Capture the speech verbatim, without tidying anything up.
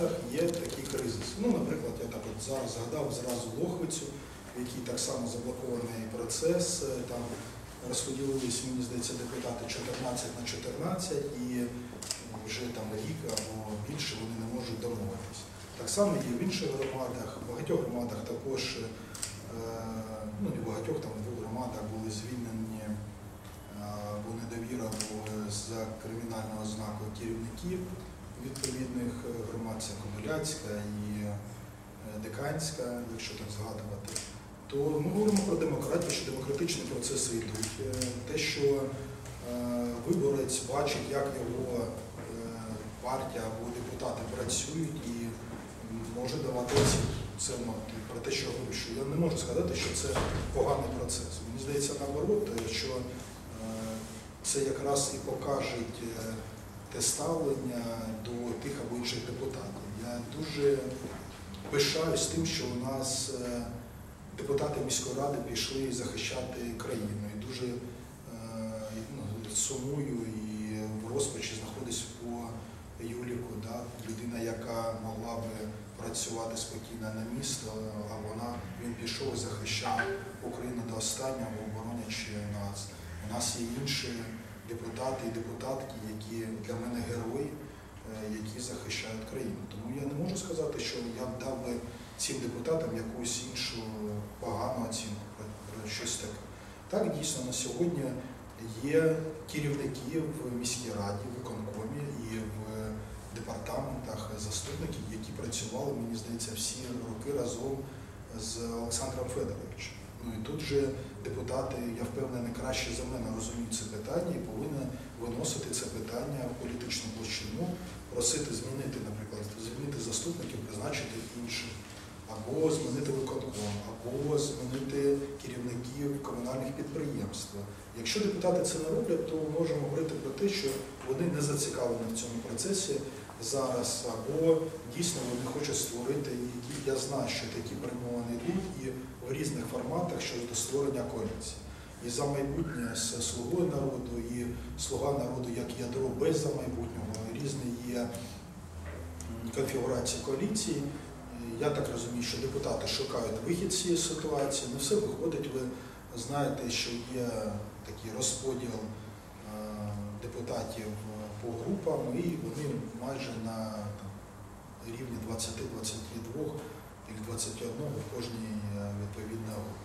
громадах є такі кризиси. Ну, наприклад, я так от зараз згадав зразу Лохвицю, в якій так само заблокований процес, там розподілились, мені здається, депутати чотирнадцять на чотирнадцять, і вже там рік або більше вони не можуть домовитися. Так само є в інших громадах, в багатьох громадах також, ну не в багатьох, там в двох громадах були звільнені, бо недовіра за кримінальною ознакою керівників відповідних громад, це Комуляцька і Диканська, якщо так згадувати. То ми говоримо про демократію, що демократичні процеси йдуть. Те, що е, виборець бачить, як його е, партія або депутати працюють і може давати оцінку. Це про те, що я говорю, що я не можу сказати, що це поганий процес. Мені здається, наоборот, що е, це якраз і покаже е, те ставлення до тих або інших депутатів. Я дуже пишаюсь тим, що у нас е, депутати міської ради пішли захищати країну. І дуже е, ну, сумую і в розпачі знаходиться по Юліку, да? Людина, яка могла би працювати спокійно на місто, а вона, він пішов і захищав Україну до останнього, оборонячи нас. У нас є інші депутати і депутатки, які для мене герої, які захищають країну. Тому я не можу сказати, що я б дав би цим депутатам якусь іншу погану оцінку, про щось таке. Так, дійсно, на сьогодні є керівники в міській раді, в виконкомі і в департаментах, заступники, які працювали, мені здається, всі роки разом з Олександром Федоровичем. Ну і тут же депутати, я впевнений, краще за мене розуміють це питання і повинні виносити це питання в політичну площину, просити змінити, наприклад, змінити заступників, призначити інших, або змінити виконком, або змінити керівників комунальних підприємств. Якщо депутати це не роблять, то можемо говорити про те, що вони не зацікавлені в цьому процесі зараз, або дійсно вони хочуть створити, і я знаю, що такі перемовини йдуть і в різних форматах щодо створення коаліції. І «За майбутнє» з «Слугою народу», і «Слуга народу» як ядро без «За майбутнього», різні є конфігурації коаліції. Я так розумію, що депутати шукають вихід з цієї ситуації, не все виходить. Ви знаєте, що є такий розподіл депутатів по групам, і вони майже на там, рівні двадцяти-двадцяти двох і двадцяти одного в кожній відповідній групі.